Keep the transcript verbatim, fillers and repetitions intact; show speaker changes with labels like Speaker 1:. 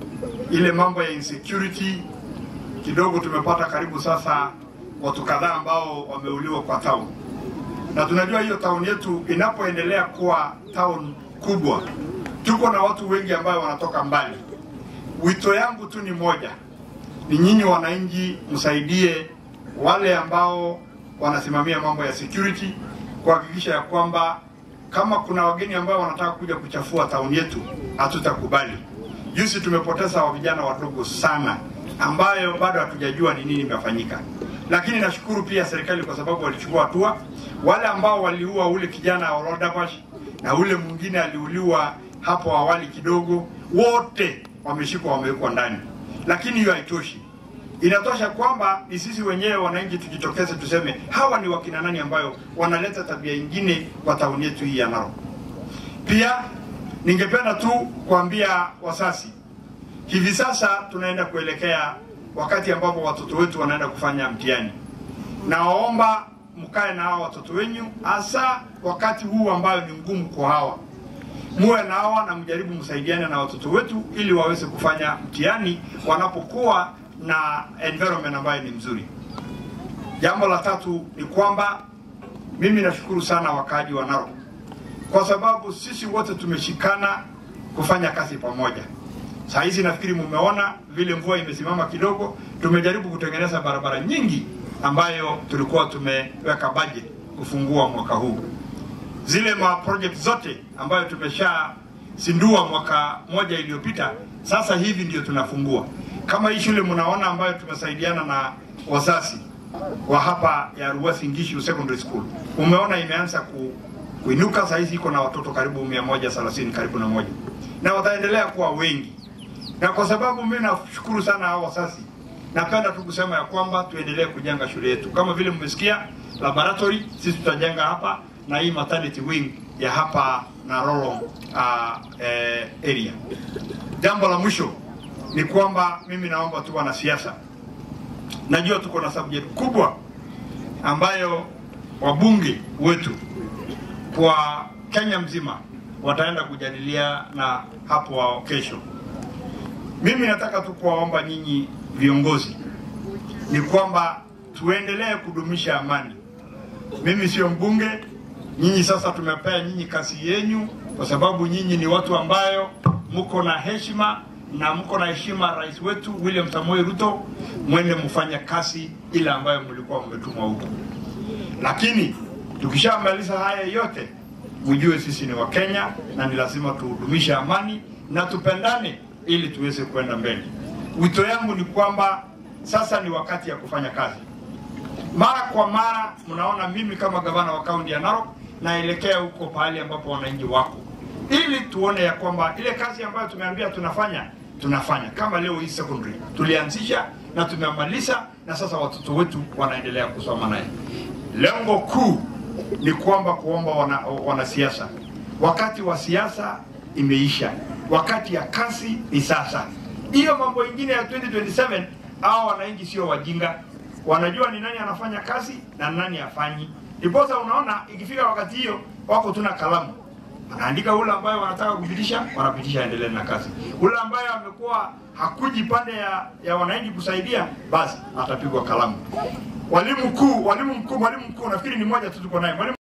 Speaker 1: ile mambo ya insecurity kidogo tumepata karibu sasa watu kadhaa ambao wameuliwa kwa town. Na tunajua hiyo town yetu inapoendelea kuwa town kubwa, tuko na watu wengi ambao wanatoka mbali. Wito yangu tu ni moja, ni nyinyi wananchi msaidie wale ambao wanasimamia mambo ya security kuhakikisha ya kwamba kama kuna wageni ambao wanataka kuja kuchafua town yetu, hatutakubali. Juzi tumepoteza wa vijana wadogo sana ambayo bado hatujajua ni nini imefanyika. Lakini nashukuru pia serikali kwa sababu walichukua hatua. Wale ambao waliua ule kijana wa Rodabash na ule mwingine aliuliwa hapo awali kidogo, wote wameshikwa, wamewekwa ndani. Lakini hiyo haitoshi. Inatosha kwamba ni sisi wenyewe wananchi tujitokeze tuseme hawa ni wakina nani ambayo wanaleta tabia nyingine kwa tauni yetu hii ya Narok. Pia ningependa tu kuambia wasasi, hivi sasa tunaenda kuelekea wakati ambapo watoto wetu wanaenda kufanya mtihani. Naomba mkae na hawa watoto wenyu, hasa wakati huu ambayo ni ngumu kwa hawa. Muwe na hawa na mjaribu msaidiane na watoto wetu ili waweze kufanya mtihani wanapokuwa na environment ambayo ni mzuri. Jambo la tatu ni kwamba mimi nashukuru sana wakaaji wa Narok kwa sababu sisi wote tumeshikana kufanya kazi pamoja. Saa hizi nafikiri mumeona vile mvua imesimama kidogo, tumejaribu kutengeneza barabara nyingi ambayo tulikuwa tumeweka budget kufungua mwaka huu. Zile ma project zote ambayo tumesha sindua mwaka moja iliyopita, sasa hivi ndio tunafungua. Kama hii shule mnaona ambayo tumesaidiana na wazazi wa hapa ya Ruwasi Ngishu Secondary School, umeona imeanza ku, kuinuka. Sasa hizi iko na watoto karibu mia moja thelathini karibu na moja, na wataendelea kuwa wengi. Na kwa sababu mimi nashukuru sana hao wazazi, napenda tu kusema ya kwamba tuendelee kujenga shule yetu. Kama vile mmesikia laboratory sisi tutajenga hapa, na hii maternity wing ya hapa Narok uh, eh, area. Jambo la mwisho ni kwamba mimi naomba tu wanasiasa, najua tuko na subject kubwa ambayo wabunge wetu kwa Kenya mzima wataenda kujadilia na hapo kesho. Mimi nataka tu kuwaomba nyinyi viongozi ni kwamba tuendelee kudumisha amani. Mimi sio mbunge, nyinyi sasa tumepea nyinyi kazi yenu kwa sababu nyinyi ni watu ambayo mko na heshima na mko na heshima rais wetu William Samoei Ruto, mwende mfanye kazi ile ambayo mlikuwa mmetumwa huko. Lakini tukishamaliza haya yote, mjue sisi ni wa Kenya na ni lazima tudumishe amani na tupendane ili tuweze kwenda mbele. Wito yangu ni kwamba sasa ni wakati ya kufanya kazi. Mara kwa mara mnaona mimi kama gavana wa kaunti ya Narok naelekea huko pahali ambapo wananchi wako, ili tuone ya kwamba ile kazi ambayo tumeambia tunafanya tunafanya. Kama leo hii secondary tulianzisha na tumemaliza, na sasa watoto wetu wanaendelea kusoma naye. Lengo kuu ni kwamba kuomba wana, wanasiasa, wakati wa siasa imeisha, wakati ya kazi ni sasa. Hiyo mambo ingine ya twenty twenty-seven, hao wananchi sio wajinga, wanajua ni nani anafanya kazi na nani afanyi. Iposa unaona ikifika wakati hiyo wako tuna kalamu, anaandika ule ambaye wanataka kupitisha, wanapitisha, endelee na kazi. Ule ambaye amekuwa hakuji pande ya, ya wananchi kusaidia, basi atapigwa kalamu. Walimu mkuu, walimu mkuu, mwalimu mkuu nafikiri ni mmoja tu tuko naye.